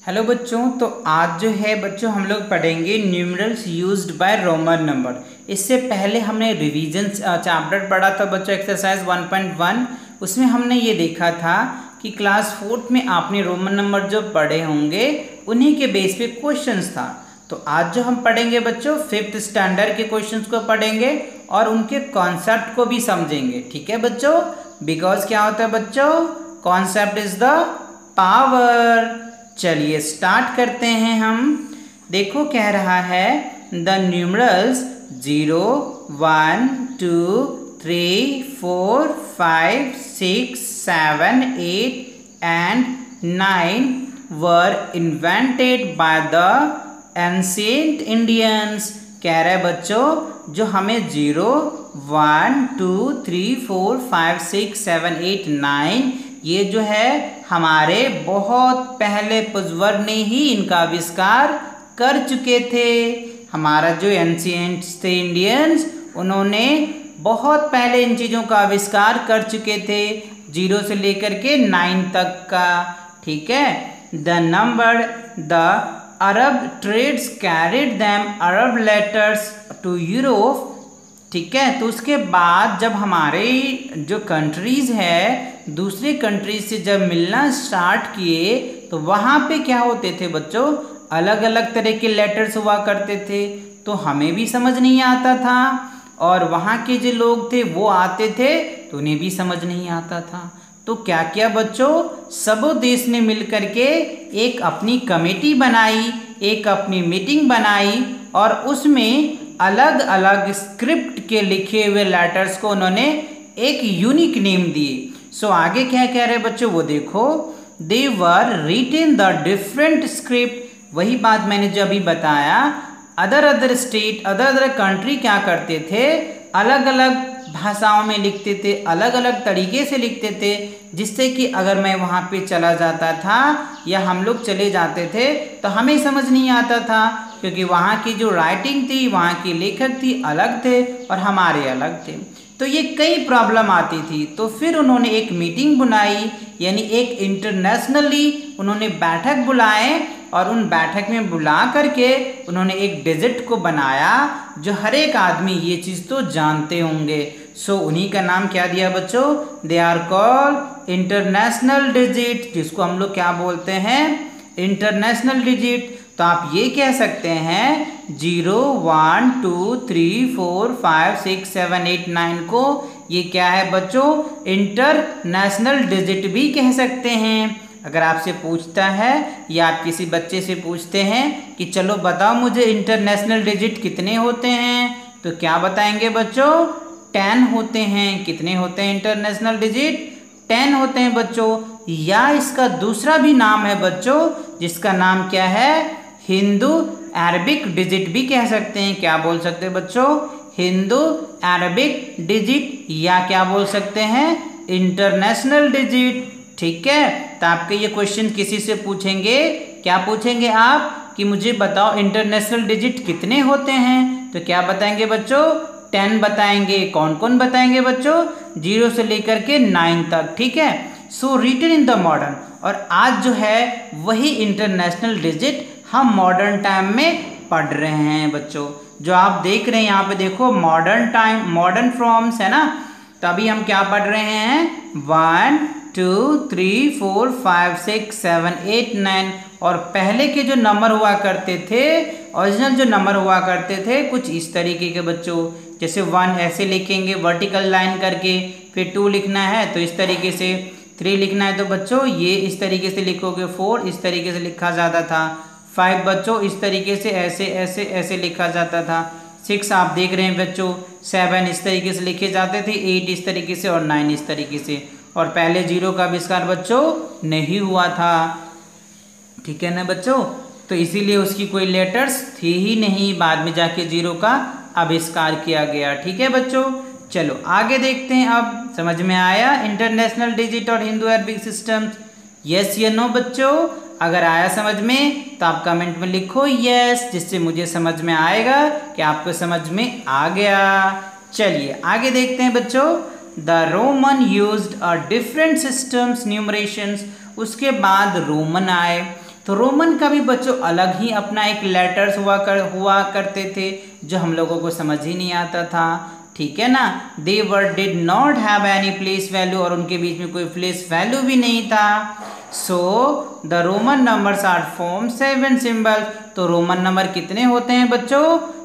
Hello बच्चों, तो आज जो है बच्चों हम लोग पढ़ेंगे numerals used by Roman number. इससे पहले हमने रिवीजन चैप्टर पढ़ा था बच्चों, एक्सरसाइज 1.1। उसमें हमने ये देखा था कि क्लास 4th में आपने रोमन नंबर जो पढ़े होंगे उन्हीं के बेस पे क्वेश्चंस था। तो आज जो हम पढ़ेंगे बच्चों 5th स्टैंडर्ड के क्वेश्चंस को पढ़ेंगे और उनके कॉन्सेप्ट को भी समझेंगे। ठीक है बच्चों, बिकॉज क्या होता है बच्चों, कॉन्सेप्ट इज द पावर। चलिए स्टार्ट करते हैं हम। देखो क्या रहा है, the numerals 0, 1, 2, 3, 4, 5, 6, 7, 8 and 9 were invented by the ancient Indians। कह रहे बच्चों जो हमें 0, 1, 2, 3, 4, 5, 6, 7, 8, 9 ये जो है हमारे बहुत पहले पूर्वज ने ही इनका आविष्कार कर चुके थे। हमारा जो एंशिएंट्स थे इंडियंस, उन्होंने बहुत पहले इन चीज़ों का आविष्कार कर चुके थे, 0 से लेकर के 9 तक का। ठीक है, the number the Arab trades carried them Arab letters to Europe. ठीक है, तो उसके बाद जब हमारे जो कंट्रीज़ है दूसरे कंट्रीज से जब मिलना स्टार्ट किए तो वहाँ पे क्या होते थे बच्चों, अलग अलग तरह के लेटर्स हुआ करते थे, तो हमें भी समझ नहीं आता था और वहाँ के जो लोग थे वो आते थे तो उन्हें भी समझ नहीं आता था। तो क्या किया बच्चों, सब देश ने मिल करके एक अपनी कमेटी बनाई, एक अपनी मीटिंग बनाई और उसमें अलग अलग स्क्रिप्ट के लिखे हुए लेटर्स को उन्होंने एक यूनिक नेम दिए। सो आगे क्या कह रहे बच्चों वो देखो, they were written the different script. वही बात मैंने जो अभी बताया, अदर स्टेट अदर कंट्री क्या करते थे, अलग अलग भाषाओं में लिखते थे, अलग अलग तरीके से लिखते थे, जिससे कि अगर मैं वहाँ पे चला जाता था या हम लोग चले जाते थे तो हमें समझ नहीं आता था, क्योंकि वहाँ की जो राइटिंग थी, वहाँ की लेखक थी अलग थे और हमारे अलग थे, तो ये कई प्रॉब्लम आती थी। तो फिर उन्होंने एक मीटिंग बुलाई, यानी एक इंटरनेशनली उन्होंने बैठक बुलाए और उन बैठक में बुला करके उन्होंने एक डिजिट को बनाया जो हर एक आदमी ये चीज़ तो जानते होंगे। सो उन्हीं का नाम क्या दिया बच्चों, they are called international digit, जिसको हम लोग क्या बोलते हैं, इंटरनेशनल डिजिट। तो आप ये कह सकते हैं 0, 1, 2, 3, 4, 5, 6, 7, 8, 9 को ये क्या है बच्चों, इंटरनेशनल डिजिट भी कह सकते हैं। अगर आपसे पूछता है या आप किसी बच्चे से पूछते हैं कि चलो बताओ मुझे इंटरनेशनल डिजिट कितने होते हैं, तो क्या बताएंगे बच्चों, 10 होते हैं। कितने होते हैं इंटरनेशनल डिजिट, 10 होते हैं बच्चों। या इसका दूसरा भी नाम है बच्चों, जिसका नाम क्या है, हिंदू अरबिक डिजिट भी कह सकते हैं। क्या बोल सकते हैं बच्चों, हिंदू अरबिक डिजिट, या क्या बोल सकते हैं, इंटरनेशनल डिजिट। ठीक है, तो आपके ये क्वेश्चन किसी से पूछेंगे, क्या पूछेंगे आप कि मुझे बताओ इंटरनेशनल डिजिट कितने होते हैं, तो क्या बताएंगे बच्चों, 10 बताएंगे। कौन कौन बताएंगे बच्चों, 0 से लेकर के 9 तक। ठीक है, so written in the modern, और आज जो है वही इंटरनेशनल डिजिट हम मॉडर्न टाइम में पढ़ रहे हैं बच्चों। जो आप देख रहे हैं यहाँ पे देखो मॉडर्न टाइम, मॉडर्न फॉर्म्स है ना, तो अभी हम क्या पढ़ रहे हैं, 1, 2, 3, 4, 5, 6, 7, 8, 9। और पहले के जो नंबर हुआ करते थे, ओरिजिनल जो नंबर हुआ करते थे कुछ इस तरीके के बच्चों, जैसे 1 ऐसे लिखेंगे वर्टिकल लाइन करके, फिर 2 लिखना है तो इस तरीके से, 3 लिखना है तो बच्चों ये इस तरीके से लिखोगे, 4 इस तरीके से लिखा जाता था, 5 बच्चों इस तरीके से ऐसे ऐसे ऐसे लिखा जाता था, 6 आप देख रहे हैं बच्चों, 7 इस तरीके से लिखे जाते थे, 8 इस तरीके से और 9 इस तरीके से। और पहले 0 का आविष्कार बच्चों नहीं हुआ था। ठीक है ना बच्चों, तो इसीलिए उसकी कोई लेटर्स थी ही नहीं, बाद में जाके 0 का आविष्कार किया गया। ठीक है बच्चों, चलो आगे देखते हैं। अब समझ में आया इंटरनेशनल डिजिट और हिंदू अरबिक सिस्टम, यस या नो बच्चों। अगर आया समझ में तो आप कमेंट में लिखो यस, जिससे मुझे समझ में आएगा कि आपको समझ में आ गया। चलिए आगे देखते हैं बच्चों, the Roman used a different systems numerations. उसके बाद रोमन आए, तो रोमन का भी बच्चों अलग ही अपना एक लेटर्स हुआ करते थे जो हम लोगों को समझ ही नहीं आता था, ठीक है ना। They word did not have any place value, और उनके बीच में कोई प्लेस वैल्यू भी नहीं था। So the Roman numbers are form 7 symbol. तो रोमन नंबर कितने होते हैं बच्चों?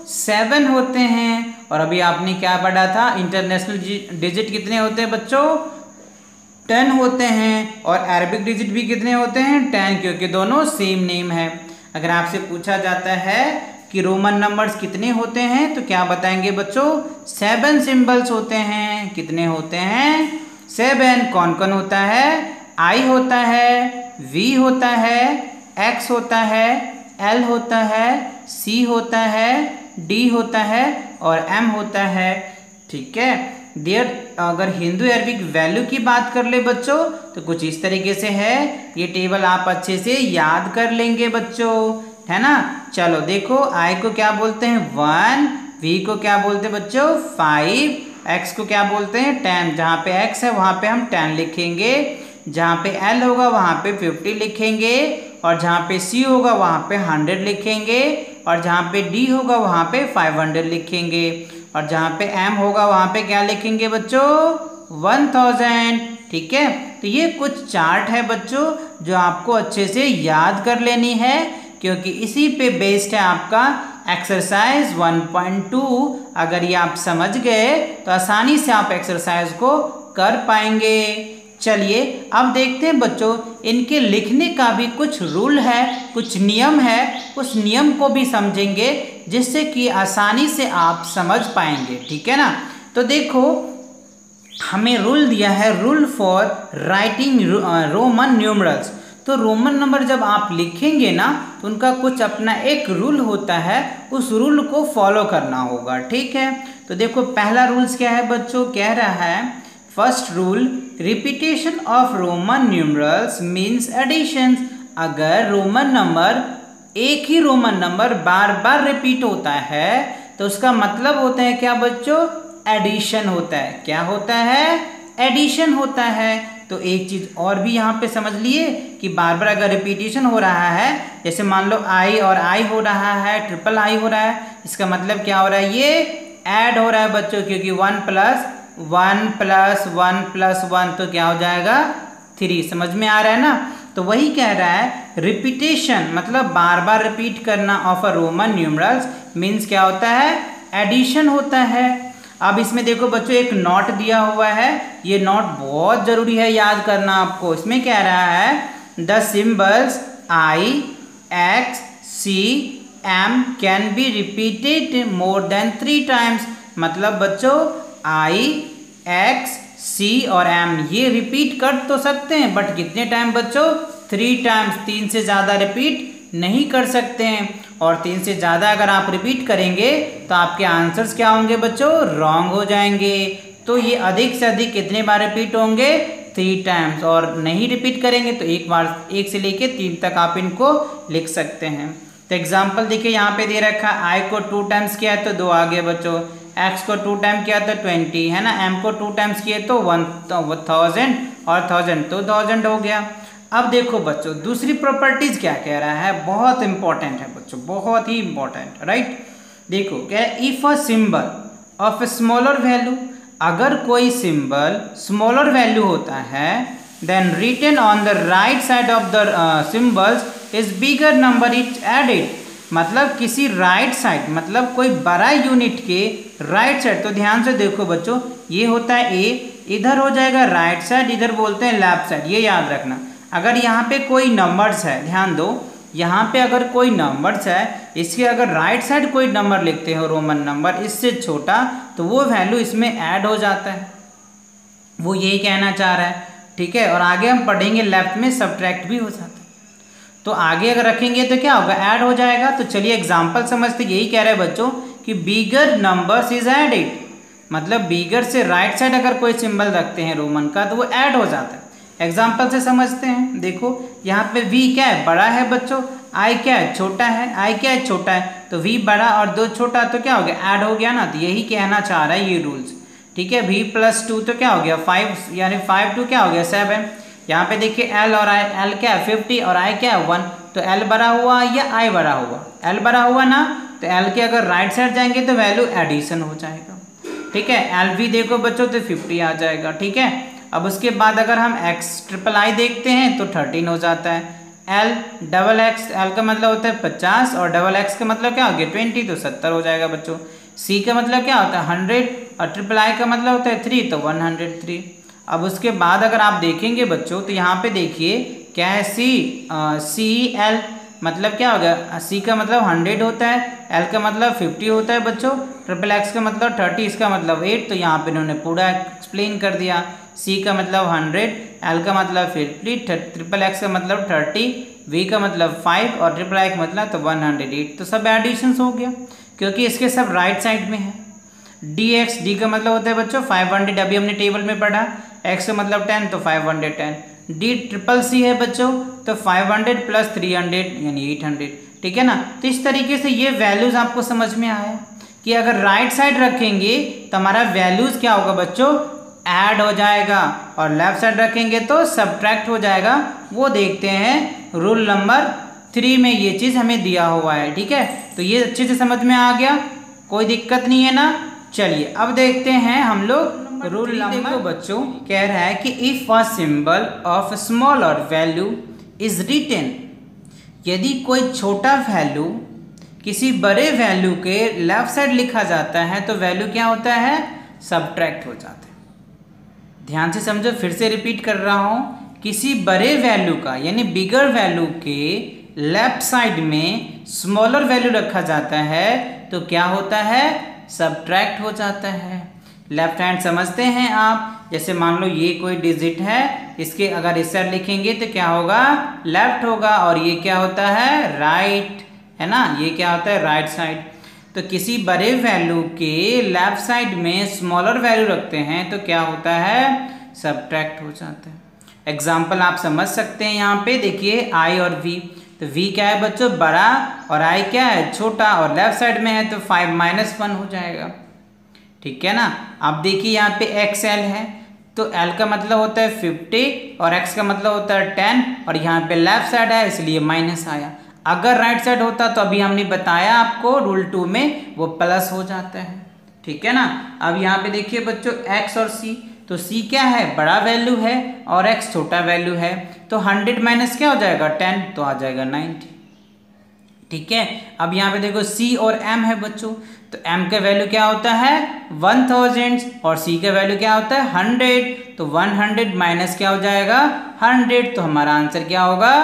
7 होते हैं। और अभी आपने क्या पढ़ा था, इंटरनेशनल डिजिट कितने होते हैं बच्चों? 10 होते हैं। और अरबिक डिजिट भी कितने होते हैं? 10, क्योंकि दोनों सेम नेम है। अगर आपसे पूछा जाता है कि रोमन नंबर्स कितने होते हैं तो क्या बताएंगे बच्चों? 7 सिंबल्स होते हैं। कितने होते हैं? 7। कौन कौन होता है? आई होता है, वी होता है, एक्स होता है, एल होता है, सी होता है, डी होता है और एम होता है, ठीक है। अगर हिंदू अरबिक वैल्यू की बात कर ले बच्चों तो कुछ इस तरीके से है। ये टेबल आप अच्छे से याद कर लेंगे बच्चों, है ना। चलो देखो, आई को क्या बोलते हैं? 1। वी को क्या बोलते हैं बच्चों? 5। एक्स को क्या बोलते हैं? 10। जहाँ पे एक्स है वहाँ पे हम 10 लिखेंगे, जहाँ पे एल होगा वहाँ पे 50 लिखेंगे, और जहाँ पे सी होगा वहाँ पे 100 लिखेंगे, और जहाँ पे डी होगा वहाँ पे 500 लिखेंगे, और जहाँ पे एम होगा वहाँ पे क्या लिखेंगे बच्चों? 1000, ठीक है। तो ये कुछ चार्ट है बच्चों जो आपको अच्छे से याद कर लेनी है, क्योंकि इसी पे बेस्ड है आपका एक्सरसाइज 1.2। अगर ये आप समझ गए तो आसानी से आप एक्सरसाइज को कर पाएंगे। चलिए अब देखते हैं बच्चों, इनके लिखने का भी कुछ रूल है, कुछ नियम है, उस नियम को भी समझेंगे जिससे कि आसानी से आप समझ पाएंगे, ठीक है ना। तो देखो, हमें रूल दिया है, rule for writing Roman numerals. तो रोमन नंबर जब आप लिखेंगे ना तो उनका कुछ अपना एक रूल होता है, उस रूल को फॉलो करना होगा, ठीक है। तो देखो पहला रूल्स क्या है बच्चों, कह रहा है first rule, repetition of Roman numerals means addition. अगर रोमन नंबर, एक ही रोमन नंबर बार बार रिपीट होता है तो उसका मतलब होता है क्या बच्चों? एडिशन होता है। क्या होता है? एडिशन होता है। तो एक चीज और भी यहाँ पे समझ लिए कि बार बार अगर रिपीटेशन हो रहा है, जैसे मान लो आई और आई हो रहा है, ट्रिपल आई हो रहा है, इसका मतलब क्या हो रहा है? ये ऐड हो रहा है बच्चों, क्योंकि 1 + 1 + 1 तो क्या हो जाएगा? 3। समझ में आ रहा है ना। तो वही कह रहा है, रिपीटेशन मतलब बार बार रिपीट करना of a Roman numerals means क्या होता है? एडिशन होता है। अब इसमें देखो बच्चों एक नोट दिया हुआ है, ये नोट बहुत जरूरी है याद करना आपको। इसमें कह रहा है the symbols I, X, C, M can be repeated more than 3 times. मतलब बच्चों आई, एक्स, सी और एम ये रिपीट कर तो सकते हैं, बट कितने टाइम बच्चों? 3 टाइम्स। 3 से ज़्यादा रिपीट नहीं कर सकते हैं, और 3 से ज़्यादा अगर आप रिपीट करेंगे तो आपके आंसर्स क्या होंगे बच्चों? रॉन्ग हो जाएंगे। तो ये अधिक से अधिक कितने बार रिपीट होंगे? 3 टाइम्स। और नहीं रिपीट करेंगे तो एक बार, 1 से लेके 3 तक आप इनको लिख सकते हैं। तो एग्जाम्पल देखिए यहाँ पे दे रखा है, आई को 2 टाइम्स किया है तो 2 आ गया बच्चों, एक्स को 2 टाइम किया तो 20, है ना, एम को 2 टाइम्स किए तो 1000 और 1000 तो 1000 हो गया। अब देखो बच्चों दूसरी प्रॉपर्टीज क्या कह रहा है, बहुत इंपॉर्टेंट है बच्चों, बहुत ही इंपॉर्टेंट, राइट। देखो क्या है, if a symbol of smaller value, अगर कोई सिंबल स्मॉलर वैल्यू होता है, then written on the right side of the symbols is bigger number is added. मतलब किसी राइट साइड, मतलब कोई बड़ा यूनिट के राइट साइड, तो ध्यान से देखो बच्चों, ये होता है ए, इधर हो जाएगा राइट साइड, इधर बोलते हैं लेफ्ट साइड, ये याद रखना। अगर यहाँ पे कोई नंबर्स है, ध्यान दो, यहाँ पे अगर कोई नंबर्स है, इसके अगर राइट साइड कोई नंबर लिखते हो रोमन नंबर इससे छोटा, तो वो वैल्यू इसमें ऐड हो जाता है, वो यही कहना चाह रहा है, ठीक है। और आगे हम पढ़ेंगे लेफ्ट में सब्ट्रैक्ट भी हो जाता है, तो आगे अगर रखेंगे तो क्या होगा? ऐड हो जाएगा। तो चलिए एग्जाम्पल समझते, यही कह रहे हैं बच्चों कि बिगर नंबर्स इज एडेड, मतलब बिगर से राइट साइड अगर कोई सिंबल रखते हैं रोमन का तो वो ऐड हो जाता है। एग्जाम्पल से समझते हैं, देखो यहाँ पे v क्या है? बड़ा है बच्चों, i क्या है? छोटा है। i क्या है? छोटा है। तो v बड़ा और 2 छोटा, तो क्या हो गया? ऐड हो गया ना। तो यही कहना चाह रहा है ये रूल्स, ठीक है। v + 2 तो क्या हो गया? 5, यानी 5 2 क्या हो गया? 7। यहाँ पे देखिए l और i, l क्या है? 50 और i क्या है? 1। तो एल बड़ा हुआ या आई बड़ा हुआ? एल बड़ा हुआ ना, तो एल के अगर राइट साइड जाएंगे तो वैल्यू एडिशन हो जाएगा, ठीक है। एल भी देखो बच्चों तो 50 आ जाएगा, ठीक है। अब उसके बाद अगर हम एक्स ट्रिपल आई देखते हैं तो 13 हो जाता है। एल डबल एक्स, एल का मतलब होता है 50 और डबल एक्स का मतलब क्या हो गया 20, तो 70 हो जाएगा बच्चों। सी का मतलब क्या होता है 100 और ट्रिपल आई का मतलब होता है 3, तो 103। अब उसके बाद अगर आप देखेंगे बच्चों तो यहाँ पे देखिए क्या है सी एल मतलब क्या हो गया, सी का मतलब 100 होता है, एल का मतलब 50 होता है बच्चों, ट्रिपल एक्स का मतलब 30, इसका मतलब 8। तो यहाँ पे इन्होंने पूरा एक्सप्लेन कर दिया। सी का मतलब 100, एल का मतलब 50, ट्रिपल एक्स का मतलब 30, वी का मतलब 5 और ट्रिपल आई का मतलब तो 108। तो सब एडिशंस हो गया क्योंकि इसके सब राइट साइड में है। डी एक्स, डी का मतलब होता है बच्चों 500, अभी हमने टेबल में पढ़ा, एक्स का मतलब 10 तो 510। डी ट्रिपल सी है बच्चों तो 500 प्लस 300 यानी 800, ठीक है ना। तो इस तरीके से ये वैल्यूज आपको समझ में आया कि अगर राइट साइड रखेंगे तो हमारा वैल्यूज क्या होगा बच्चों, ऐड हो जाएगा, और लेफ्ट साइड रखेंगे तो सब्ट्रैक्ट हो जाएगा। वो देखते हैं रूल नंबर 3 में ये चीज़ हमें दिया हुआ है, ठीक है। तो ये अच्छे से समझ में आ गया, कोई दिक्कत नहीं है ना। चलिए अब देखते हैं हम लोग रूल नंबर। देखो बच्चों कह रहा है कि if a symbol of smaller value is written, यदि कोई छोटा वैल्यू किसी बड़े वैल्यू के लेफ्ट साइड लिखा जाता है तो वैल्यू क्या होता है, सब्ट्रैक्ट हो जाता है। ध्यान से समझो, फिर से रिपीट कर रहा हूं, किसी बड़े वैल्यू का यानी बिगर वैल्यू के लेफ्ट साइड में स्मॉलर वैल्यू रखा जाता है तो क्या होता है, सब्ट्रैक्ट हो जाता है। लेफ्ट हैंड समझते हैं आप, जैसे मान लो ये कोई डिजिट है, इसके अगर इस साइड लिखेंगे तो क्या होगा, लेफ्ट होगा, और ये क्या होता है, राइट, है ना, ये क्या होता है, राइट साइड। तो किसी बड़े वैल्यू के लेफ्ट साइड में स्मॉलर वैल्यू रखते हैं तो क्या होता है, सब्ट्रैक्ट हो जाता है। एग्जाम्पल आप समझ सकते हैं, यहाँ पे देखिए आई और वी, तो v क्या है बच्चों, बड़ा, और i क्या है, छोटा, और लेफ्ट साइड में है तो 5 - 1 हो जाएगा, ठीक है ना। अब देखिए यहाँ पे xl है तो l का मतलब होता है 50 और x का मतलब होता है 10, और यहाँ पे लेफ्ट साइड है इसलिए माइनस आया। अगर राइट साइड होता तो अभी हमने बताया आपको रूल 2 में वो प्लस हो जाता है, ठीक है ना। अब यहाँ पे देखिए बच्चों x और c, तो c क्या है, बड़ा वैल्यू है, और x छोटा वैल्यू है, तो 100 माइनस क्या हो जाएगा 10, तो आ जाएगा 90, ठीक है। अब यहाँ पे देखो c और m है बच्चों, तो m का वैल्यू क्या होता है 1000 और c का वैल्यू क्या होता है 100, तो 100 माइनस क्या हो जाएगा 100, तो हमारा आंसर क्या होगा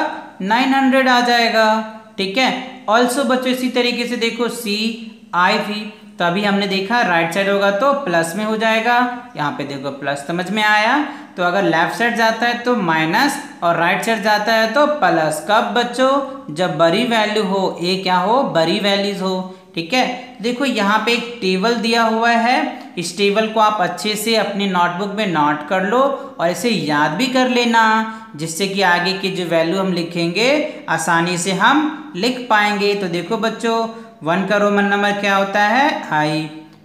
900 आ जाएगा, ठीक है। ऑल्सो बच्चों इसी तरीके से देखो c i v, तो अभी हमने देखा राइट साइड होगा तो प्लस में हो जाएगा, यहाँ पे देखो प्लस समझ में आया। तो अगर लेफ्ट साइड जाता है तो माइनस और राइट साइड जाता है तो प्लस, कब बच्चों, जब बड़ी वैल्यू हो, ए क्या हो, बड़ी वैल्यूज हो, ठीक है। देखो यहाँ पे एक टेबल दिया हुआ है, इस टेबल को आप अच्छे से अपनी नोटबुक में नोट कर लो और इसे याद भी कर लेना, जिससे कि आगे की जो वैल्यू हम लिखेंगे आसानी से हम लिख पाएंगे। तो देखो बच्चों 1 का रोमन नंबर क्या होता है आई,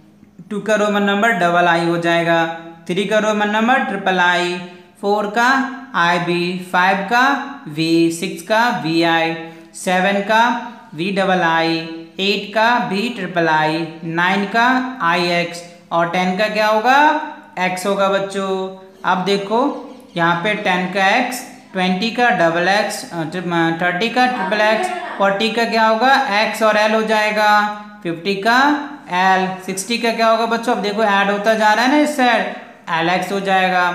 2 का रोमन नंबर डबल आई हो जाएगा, 3 का रोमन नंबर ट्रिपल आई, 4 का आई बी, 5 का वी, 6 का वी आई, 7 का वी डबल आई, 8 का वी ट्रिपल आई, 9 का आई एक्स, और 10 का क्या होगा एक्स होगा बच्चों। अब देखो यहाँ पे 10 का एक्स, 20 का डबल एक्स, 30 का ट्रिपल एक्स, 40 का क्या होगा एक्स और एल हो जाएगा, 50 का एल, 60 का क्या होगा बच्चों, अब देखो ऐड होता जा रहा है ना इस साइड, एल एक्स हो जाएगा,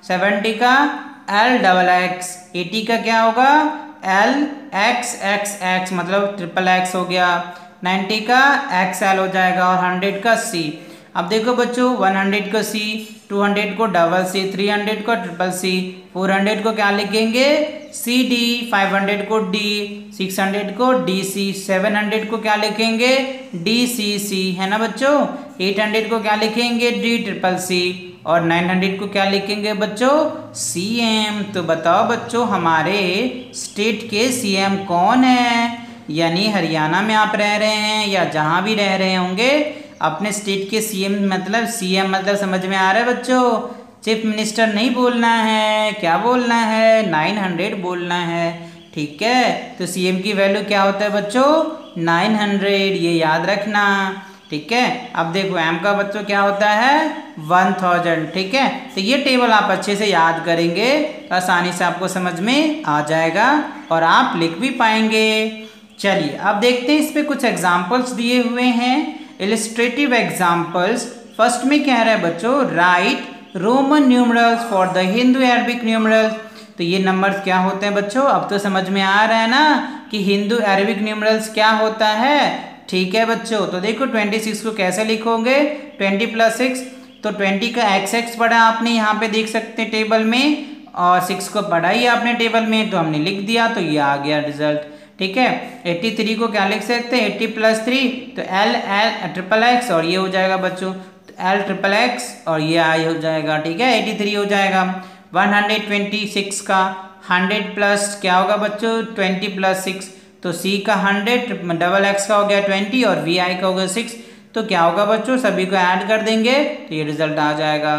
70 का एल डबल एक्स, 80 का क्या होगा एल एक्स एक्स एक्स मतलब ट्रिपल एक्स हो गया, 90 का एक्स एल हो जाएगा, और 100 का सी। अब देखो बच्चों 100 को सी, 200 को डबल सी, 300 को ट्रिपल सी, 400 को क्या लिखेंगे सी डी, 500 को डी, 600 को डी सी, 700 को क्या लिखेंगे डी सी सी, है ना बच्चों। 800 को क्या लिखेंगे डी ट्रिपल सी, और 900 को क्या लिखेंगे बच्चों सी एम। तो बताओ बच्चों हमारे स्टेट के सी एम कौन है, यानी हरियाणा में आप रह रहे हैं या जहाँ भी रह रहे होंगे अपने स्टेट के सीएम मतलब सीएम मतलब समझ में आ रहा है बच्चों, चीफ मिनिस्टर नहीं बोलना है, क्या बोलना है 900 बोलना है, ठीक है। तो CM की वैल्यू क्या होता है बच्चों 900, ये याद रखना। ठीक है। अब देखो M का बच्चों क्या होता है 1000। ठीक है। तो ये टेबल आप अच्छे से याद करेंगे तो आसानी से आपको समझ में आ जाएगा और आप लिख भी पाएंगे। चलिए अब देखते हैं इस पे कुछ एग्जाम्पल्स दिए हुए हैं, इलिस्ट्रेटिव एग्जाम्पल्स। फर्स्ट में कह रहा है बच्चों write Roman numerals for the Hindu Arabic numerals. तो ये नंबर्स क्या होते हैं बच्चों, अब तो समझ में आ रहा है ना कि हिंदू अरबिक न्यूमरल्स क्या होता है। ठीक है बच्चों। तो देखो 26 को कैसे लिखोगे 20 + 6, तो 20 का XX पढ़ा आपने यहाँ पे देख सकते हैं टेबल में, और 6 को पढ़ा ही आपने टेबल में, तो हमने लिख दिया तो ये आ गया रिजल्ट। ठीक है। 83 को क्या लिख सकते हैं 80 + 3, तो LXXX और ये हो जाएगा बच्चों LXXX और ये आई हो जाएगा। ठीक है 83 हो जाएगा। 126 का 100 प्लस क्या होगा बच्चों 20 + 6, तो C का 100 XX का हो गया 20 और VI का हो गया 6, तो क्या होगा बच्चों सभी को ऐड कर देंगे तो ये रिजल्ट आ जाएगा।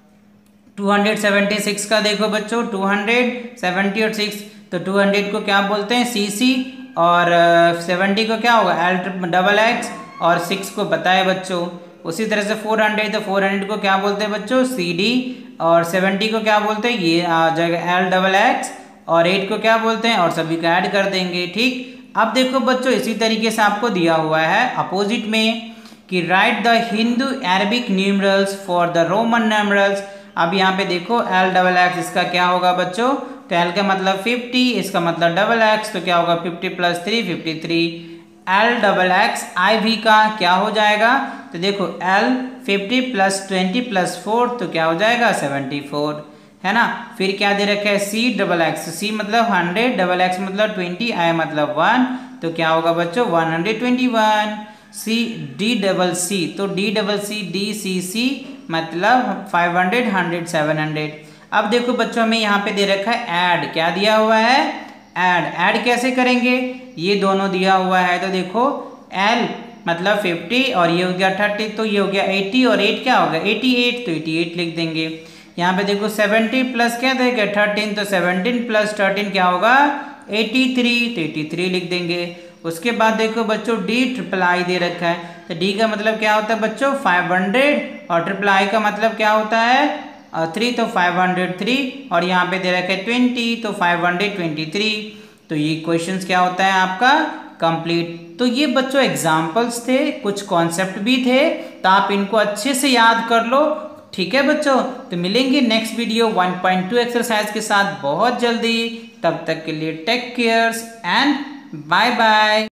276 का देखो बच्चों 270 और 6, तो 200 को क्या बोलते हैं CC और 70 को क्या होगा LXX और 6 को पता है बच्चों। उसी तरह से 400, तो 400 को क्या बोलते हैं बच्चों CD और 70 को क्या बोलते हैं ये आ जाएगा LXX और 8 को क्या बोलते हैं और सभी को ऐड कर देंगे। ठीक। अब देखो बच्चों इसी तरीके से आपको दिया हुआ है अपोजिट में कि write the Hindu Arabic numerals for the Roman numerals. अब यहाँ पे देखो LXX इसका क्या होगा बच्चों, तो L का मतलब 50, इसका मतलब XX, तो क्या होगा 50 + 3 53। LXX IV का क्या हो जाएगा, तो देखो L 50 + 20 + 4, तो क्या हो जाएगा 74, है ना। फिर क्या दे रखा है CXX, C मतलब 100, XX मतलब 20, I मतलब 1, तो क्या होगा बच्चों 121। DCC, तो DCC मतलब 500 100 700। अब देखो बच्चों हमें यहाँ पे दे रखा है ऐड, क्या दिया हुआ है ऐड कैसे करेंगे, ये दोनों दिया हुआ है। तो देखो L मतलब 50 और ये हो गया 30, तो ये हो गया 80 और 8 क्या होगा 88, तो 88 लिख देंगे। यहाँ पे देखो 70 प्लस क्या देगा 13, तो 17 + 13 क्या होगा 83, तो 83 लिख देंगे। उसके बाद देखो बच्चों DIII दे रखा है, तो D का मतलब क्या होता है बच्चों 500 और III का मतलब क्या होता है 3, तो 503 और यहाँ पे दे रखा है 20, तो 523। तो ये क्वेश्चंस क्या होता है आपका कंप्लीट। तो ये बच्चों एग्जाम्पल्स थे, कुछ कॉन्सेप्ट भी थे, तो आप इनको अच्छे से याद कर लो। ठीक है बच्चों। तो मिलेंगे नेक्स्ट वीडियो 1.2 एक्सरसाइज के साथ बहुत जल्दी। तब तक के लिए take cares and bye bye.